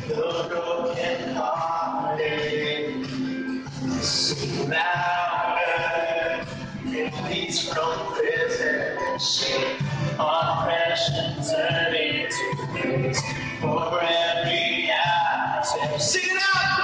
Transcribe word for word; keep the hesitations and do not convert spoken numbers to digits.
the broken hearted. Sing louder, release from prison. Shake oppression, turning to praise for every asset. Sing it out!